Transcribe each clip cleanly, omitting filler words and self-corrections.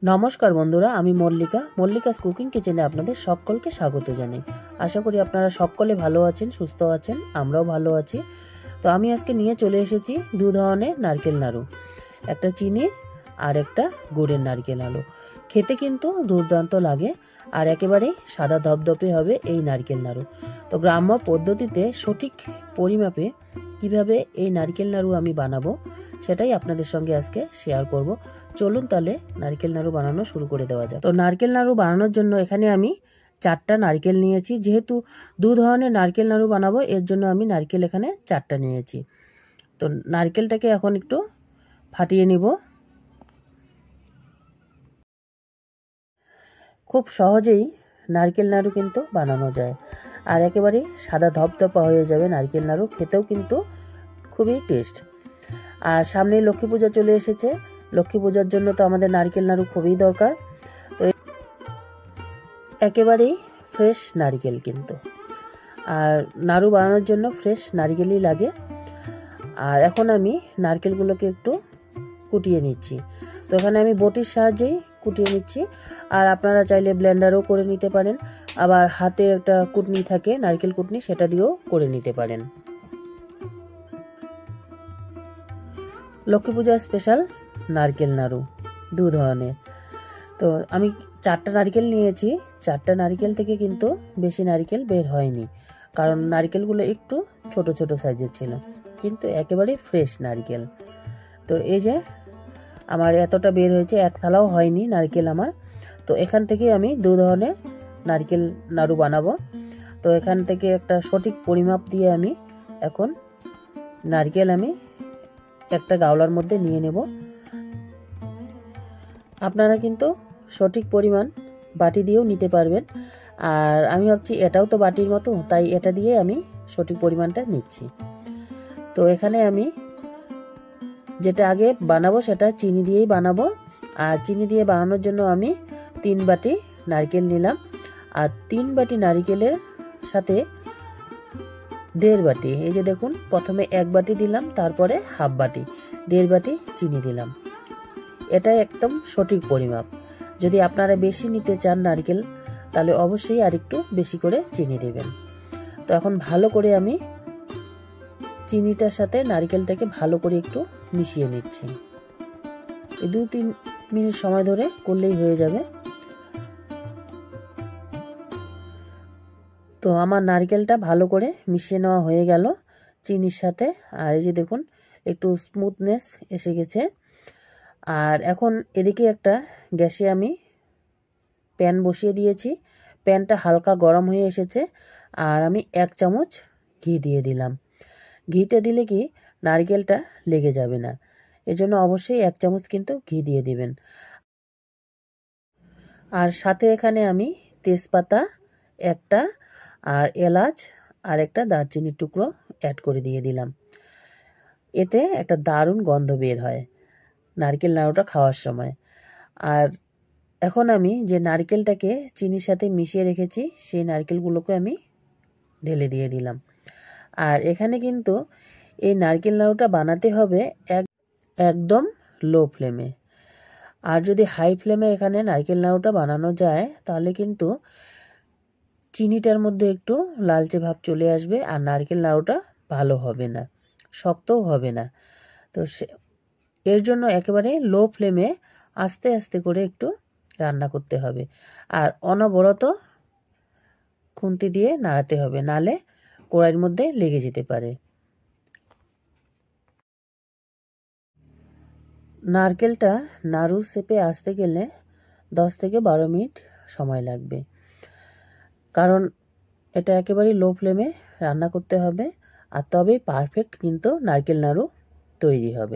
নমস্কার বন্ধুরা, আমি মল্লিকা কুকিং কিচেনে আপনাদের সকলকে স্বাগত জানাই। আশা করি আপনারা সকলে ভালো আছেন, সুস্থ আছেন, আমরাও ভালো আছি। তো আমি আজকে নিয়ে চলে এসেছি দু ধরনের নারকেল নাড়ু, একটা চিনি আর একটা গুড়ের নারকেল নাড়ু। খেতে কিন্তু দুর্দান্ত লাগে আর একেবারেই সাদা ধপধপে হবে এই নারকেল নাড়ু। তো গ্রাম্য পদ্ধতিতে সঠিক পরিমাপে কিভাবে এই নারকেল নাড়ু আমি বানাবো সেটাই আপনাদের সঙ্গে আজকে শেয়ার করব। চলুন তাহলে নারকেল নাড়ু বানানো শুরু করে দেওয়া যাক। তো নারকেল নাড়ু বানানোর জন্য এখানে আমি 4টা নারকেল নিয়েছি। যেহেতু দু ধরনের নারকেল নাড়ু বানাবো এর জন্য আমি নারকেল এখানে 4টা নিয়েছি। তো নারকেলটাকে এখন একটু ফাটিয়ে নিব। খুব সহজেই নারকেল নাড়ু কিন্তু বানানো যায় আর একেবারেই সাদা ধপধপা হয়ে যাবে নারকেল নাড়ু, খেতেও কিন্তু খুবই টেস্ট। আর সামনে লক্ষ্মী পূজা চলে এসেছে, লক্ষ্মী পূজার জন্য তো আমাদের নারকেল নাড়ু খুবই দরকার। তো একেবারেই ফ্রেশ নারকেল কিন্তু, আর নাড়ু বানানোর জন্য ফ্রেশ নারকেলই লাগে। আর এখন আমি নারকেলগুলোকে একটু কুটিয়ে নিচ্ছি। তো এখানে আমি বটির সাহায্যেই কুটিয়ে নিচ্ছি, আর আপনারা চাইলে ব্লেন্ডারও করে নিতে পারেন, আবার হাতে একটা কুটনি থাকে নারকেল কুটনি, সেটা দিয়েও করে নিতে পারেন। লক্ষ্মী পূজার স্পেশাল নারকেল নাড়ু দু ধরনের। তো আমি 4টা নারকেল নিয়েছি। 4টা নারকেল থেকে কিন্তু বেশি নারকেল বের হয়নি, কারণ নারকেলগুলো একটু ছোট ছোট সাইজের ছিল, কিন্তু একেবারে ফ্রেশ নারকেল। তো এই যে আমার এতটা বের হয়েছে, এক থালাও হয়নি নারকেল আমার। তো এখান থেকে আমি দু ধরনের নারকেল নাড়ু বানাবো। তো এখান থেকে একটা সঠিক পরিমাপ দিয়ে আমি এখন নারকেল আমি একটা গাওলার মধ্যে নিয়ে নেব। আপনারা কিন্তু সঠিক পরিমাণ বাটি দিয়েও নিতে পারবেন, আর আমি ভাবছি এটাও তো বাটির মতো, তাই এটা দিয়ে আমি সঠিক পরিমাণটা নিচ্ছি। তো এখানে আমি যেটা আগে বানাবো সেটা চিনি দিয়েই বানাবো, আর চিনি দিয়ে বানানোর জন্য আমি 3 বাটি নারকেল নিলাম, আর 3 বাটি নারকেলের সাথে 1.5 বাটি, এই যে দেখুন প্রথমে 1 বাটি দিলাম, তারপরে হাফ বাটি, 1.5 বাটি চিনি দিলাম। এটাই একদম সঠিক পরিমাপ। যদি আপনারা বেশি নিতে চান নারকেল, তাহলে অবশ্যই আরেকটু বেশি করে চিনি দেবেন। তো এখন ভালো করে আমি চিনিটার সাথে নারকেলটাকে ভালো করে একটু মিশিয়ে নিচ্ছি। এই 2-3 মিনিট সময় ধরে করলেই হয়ে যাবে। তো আমার নারকেলটা ভালো করে মিশিয়ে নেওয়া হয়ে গেল চিনির সাথে, আর এই যে দেখুন একটু স্মুথনেস এসে গেছে। আর এখন এদিকে একটা গ্যাসে আমি প্যান বসিয়ে দিয়েছি। প্যানটা হালকা গরম হয়ে এসেছে, আর আমি 1 চামচ ঘি দিয়ে দিলাম। ঘিটা দিলে কি নারকেলটা লেগে যাবে না, এজন্য অবশ্যই 1 চামচ কিন্তু ঘি দিয়ে দিবেন। আর সাথে এখানে আমি তেজপাতা একটা, আর এলাচ আর একটা দারচিনির টুকরো অ্যাড করে দিয়ে দিলাম। এতে একটা দারুণ গন্ধ বের হয় নারকেল নাড়ুটা খাওয়ার সময়। আর এখন আমি যে নারকেলটাকে চিনির সাথে মিশিয়ে রেখেছি সেই নারকেলগুলোকে আমি ঢেলে দিয়ে দিলাম। আর এখানে কিন্তু এই নারকেল নাড়ুটা বানাতে হবে একদম লো ফ্লেমে। আর যদি হাই ফ্লেমে এখানে নারকেল নাড়ুটা বানানো যায় তাহলে কিন্তু চিনিটার মধ্যে একটু লালচে ভাব চলে আসবে, আর নারকেল নাড়ুটা ভালো হবে না, শক্তও হবে না। তো এর জন্য একেবারে লো ফ্লেমে আস্তে আস্তে করে একটু রান্না করতে হবে, আর অনবরত খুন্তি দিয়ে নাড়াতে হবে, নালে কড়াইয়ের মধ্যে লেগে যেতে পারে। নারকেলটা নাড়ুর শেপে আসতে গেলে 10 থেকে 12 মিনিট সময় লাগবে, কারণ এটা একেবারে লো ফ্লেমে রান্না করতে হবে, আর তবেই পারফেক্ট কিন্তু নারকেল নাড়ু তৈরি হবে।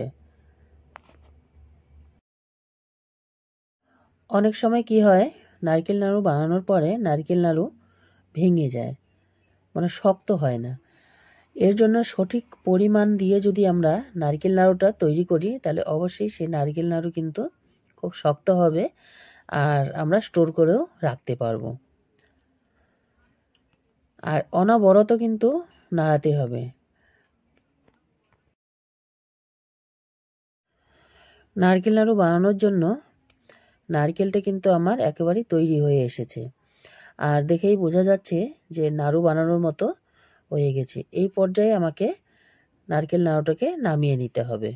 অনেক সময় কি হয়, নারকেল নাড়ু বানানোর পরে নারকেল নাড়ু ভেঙে যায়, মানে শক্ত হয় না। এর জন্য সঠিক পরিমাণ দিয়ে যদি আমরা নারকেল নাড়ুটা তৈরি করি তাহলে অবশ্যই সেই নারকেল নাড়ু কিন্তু খুব শক্ত হবে, আর আমরা স্টোর করেও রাখতে পারবো। আর অনবরত কিন্তু নাড়াতে হবে। নারকেল নাড়ু বানানোর জন্য নারকেলটা কিন্তু আমার একেবারে তৈরি হয়ে এসেছে, আর দেখেই বোঝা যাচ্ছে যে নাড়ু বানানোর মতো হয়ে গেছে। এই পর্যায়ে আমাকে নারকেল নাড়ুটাকে নামিয়ে নিতে হবে।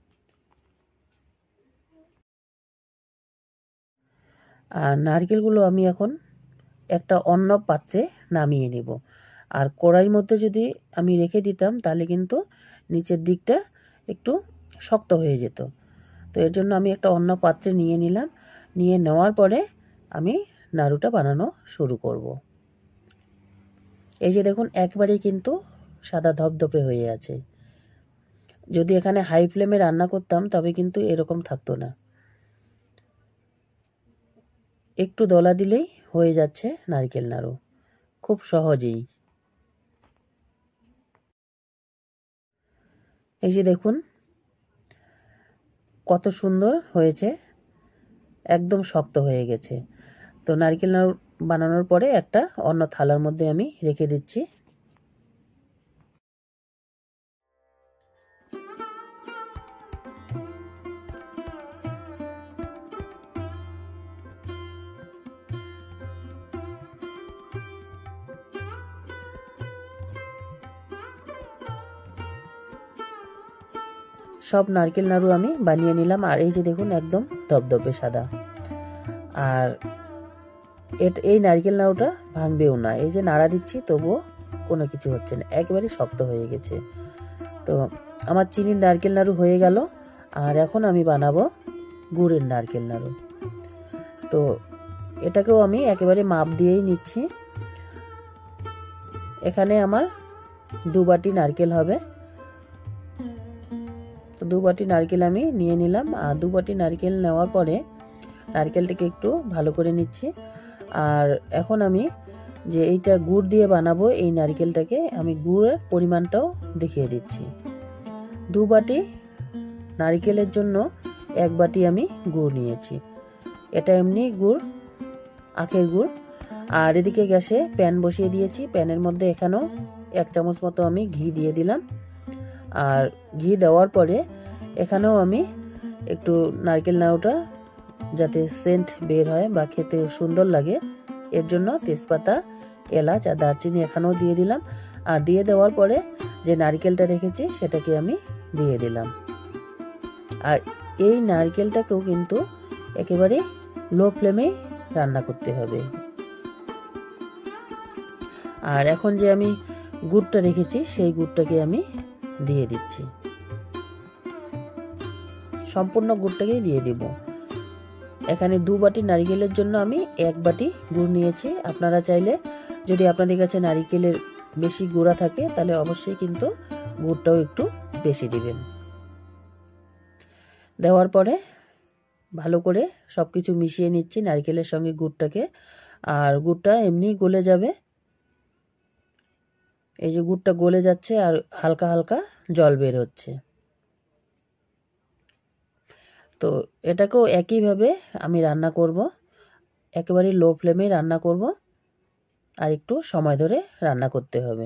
আর নারকেলগুলো আমি এখন একটা অন্য পাত্রে নামিয়ে নেব। আর কড়াইয়ের মধ্যে যদি আমি রেখে দিতাম তাহলে কিন্তু নিচের দিকটা একটু শক্ত হয়ে যেত। তো এর জন্য আমি একটা অন্য পাত্রে নিয়ে নিলাম। নিয়ে নেওয়ার পরে আমি নাড়ুটা বানানো শুরু করব। এই যে দেখুন একবারেই কিন্তু সাদা ধপধপে হয়ে আছে। যদি এখানে হাই ফ্লেমে রান্না করতাম তবে কিন্তু এরকম থাকতো না। একটু দলা দিলেই হয়ে যাচ্ছে নারকেল নাড়ু, খুব সহজেই। এই যে দেখুন কত সুন্দর হয়েছে, একদম শক্ত হয়ে গেছে। তো নারকেল নাড়ু বানানোর পরে একটা অন্য থালার মধ্যে আমি রেখে দিচ্ছি। সব নারকেল নাড়ু আমি বানিয়ে নিলাম। আর এই যে দেখুন একদম ধবধবে সাদা। আর এই নারকেল নাড়ুটা ভাঙবেও না। এই যে নাড়া দিচ্ছি তবুও কোনো কিছু হচ্ছে না, একেবারে শক্ত হয়ে গেছে। তো আমার চিনির নারকেল নাড়ু হয়ে গেল। আর এখন আমি বানাবো গুড়ের নারকেল নাড়ু। তো এটাকেও আমি একেবারে মাপ দিয়েই নিচ্ছি। এখানে আমার 2 বাটি নারকেল হবে। তো 2 বাটি নারকেল আমি নিয়ে নিলাম। আর 2 বাটি নারকেল নেওয়ার পরে নারকেলটাকে একটু ভালো করে নিচ্ছি। আর এখন আমি যে এইটা গুড় দিয়ে বানাবো এই নারকেলটাকে আমি গুড়ের পরিমাণটাও দেখিয়ে দিচ্ছি। 2 বাটি নারকেলের জন্য 1 বাটি আমি গুড় নিয়েছি। এটা এমনি গুড়, আখের গুড়। আর এদিকে গ্যাসে প্যান বসিয়ে দিয়েছি। প্যানের মধ্যে এখানেও 1 চামচ মতো আমি ঘি দিয়ে দিলাম। আর ঘি দেওয়ার পরে এখানেও আমি একটু নারকেল নাড়ুটা যাতে সেন্ট বের হয় বা খেতে সুন্দর লাগে এর জন্য তেজপাতা, এলাচ আর দারচিনি এখানেও দিয়ে দিলাম। আর দিয়ে দেওয়ার পরে যে নারকেলটা রেখেছি সেটাকে আমি দিয়ে দিলাম। আর এই নারকেলটাকেও কিন্তু একেবারে লো ফ্লেমে রান্না করতে হবে। আর এখন যে আমি গুড়টা রেখেছি সেই গুড়টাকে আমি দিয়ে দিচ্ছি। সম্পূর্ণ গুড়টাকেই দিয়ে দিব। এখানে 2 বাটি নারকেলের জন্য আমি 1 বাটি গুড় নিয়েছি। আপনারা চাইলে যদি আপনাদের কাছে নারকেলের বেশি গুঁড়া থাকে তাহলে অবশ্যই কিন্তু গুড়টাও একটু বেশি দিবেন। দেওয়ার পরে ভালো করে সব কিছু মিশিয়ে নিচ্ছি নারকেলের সঙ্গে গুড়টাকে। আর গুড়টা এমনি গলে যাবে। এই যে গুড়টা গলে যাচ্ছে আর হালকা হালকা জল বের হচ্ছে। তো এটাকেও একইভাবে আমি রান্না করব, একেবারে লো ফ্লেমে রান্না করব। আর একটু সময় ধরে রান্না করতে হবে।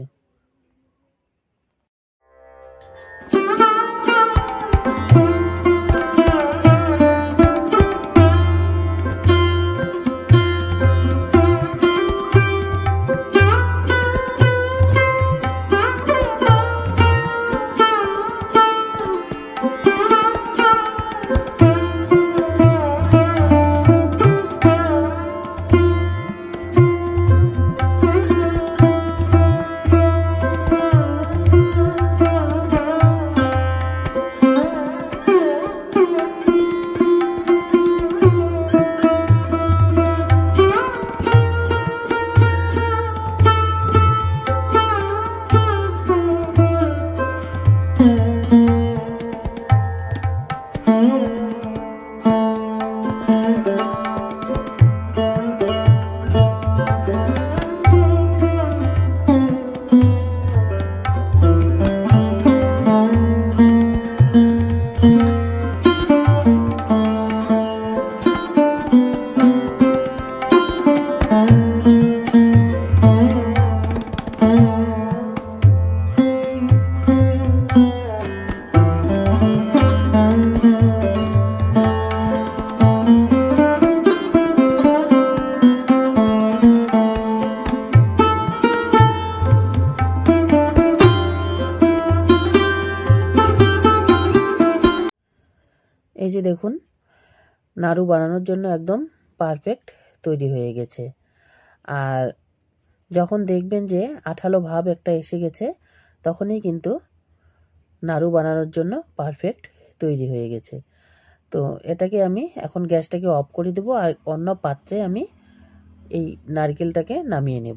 এই যে দেখুন, নাড়ু বানানোর জন্য একদম পারফেক্ট তৈরি হয়ে গেছে। আর যখন দেখবেন যে আঠালো ভাব একটা এসে গেছে, তখনই কিন্তু নাড়ু বানানোর জন্য পারফেক্ট তৈরি হয়ে গেছে। তো এটাকে আমি এখন গ্যাসটাকে অফ করে দেবো, আর অন্য পাত্রে আমি এই নারকেলটাকে নামিয়ে নেব।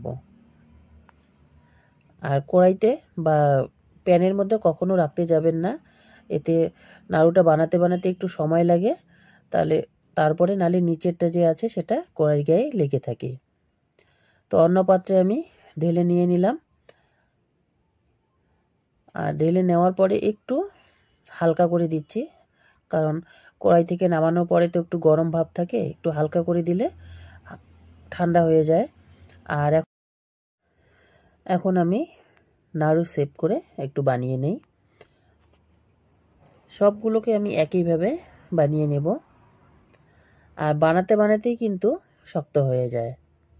আর কড়াইতে বা প্যানের মধ্যে কখনো রাখতে যাবেন না, এতে নাড়ুটা বানাতে বানাতে একটু সময় লাগে, তারপরে নালে নিচেরটা যে আছে সেটা কড়াই গায়ে লেগে থাকে। তো অন্য পাত্রে আমি ঢেলে নিয়ে নিলাম। আর ঢেলে নেওয়ার পরে একটু হালকা করে দিচ্ছি, কারণ কড়াই থেকে নামানোর পরে তো একটু গরম ভাব থাকে, একটু হালকা করে দিলে ঠান্ডা হয়ে যায়। আর এখন আমি নাড়ু শেপ করে একটু বানিয়ে নেই। সবগুলোকে আমি একইভাবে বানিয়ে নেব। আর বানাতে বানাতেই কিন্তু শক্ত হয়ে যায়।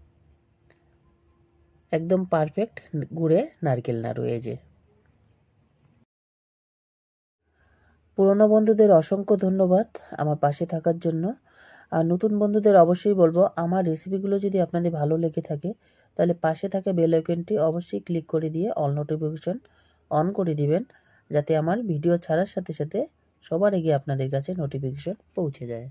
একদম পারফেক্ট গুড়ে নারকেল নাড়ু। এই যে পুরনো বন্ধুদের অসংখ্য ধন্যবাদ আমার পাশে থাকার জন্য। আর নতুন বন্ধুদের অবশ্যই বলবো, আমার রেসিপিগুলো যদি আপনাদের ভালো লেগে থাকে তাহলে পাশে থাকা বেল আইকনটি অবশ্যই ক্লিক করে দিয়ে অল নোটিফিকেশন অন করে দিবেন, যাতে আমার ভিডিও ছাড়ার সাথে সাথে সবার আগে আপনাদের কাছে নোটিফিকেশন পৌঁছে যায়।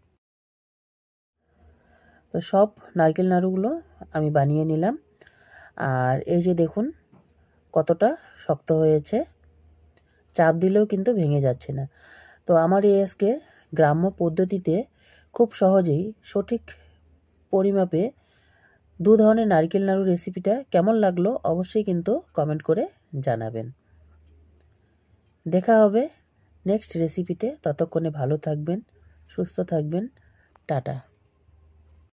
তো সব নারকেল নাড়ুগুলো আমি বানিয়ে নিলাম। আর এই যে দেখুন কতটা শক্ত হয়েছে, চাপ দিলেও কিন্তু ভেঙে যাচ্ছে না। তো আমার এই আজকে গ্রাম্য পদ্ধতিতে খুব সহজেই সঠিক পরিমাপে 2 ধরনের নারকেল নাড়ু রেসিপিটা কেমন লাগলো অবশ্যই কিন্তু কমেন্ট করে জানাবেন। দেখা হবে নেক্সট রেসিপিতে। ততক্ষণে ভালো থাকবেন, সুস্থ থাকবেন। টাটা।